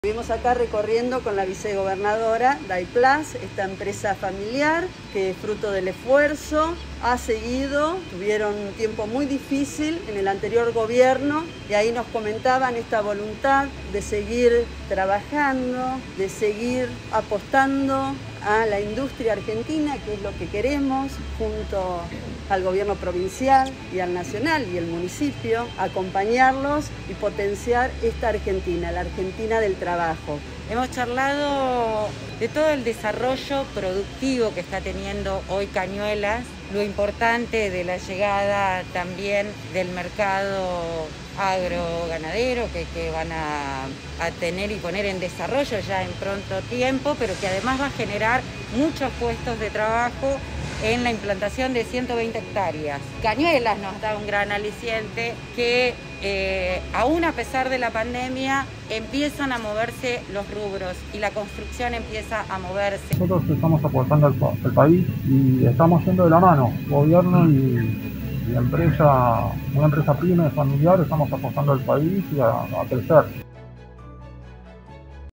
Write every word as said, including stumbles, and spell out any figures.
Estuvimos acá recorriendo con la vicegobernadora Daiplas, esta empresa familiar que fruto del esfuerzo ha seguido. Tuvieron un tiempo muy difícil en el anterior gobierno y ahí nos comentaban esta voluntad de seguir trabajando, de seguir apostando a la industria argentina, que es lo que queremos, junto al gobierno provincial y al nacional y el municipio, acompañarlos y potenciar esta Argentina, la Argentina del trabajo. Hemos charlado de todo el desarrollo productivo que está teniendo hoy Cañuelas, lo importante de la llegada también del mercado agroganadero que, que van a, a tener y poner en desarrollo ya en pronto tiempo, pero que además va a generar muchos puestos de trabajo en la implantación de ciento veinte hectáreas. Cañuelas nos da un gran aliciente que eh, aún a pesar de la pandemia empiezan a moverse los rubros y la construcción empieza a moverse. Nosotros estamos aportando al, al país y estamos yendo de la mano, gobierno y, y empresa, una empresa pyme familiar, estamos apostando al país y a, a crecer.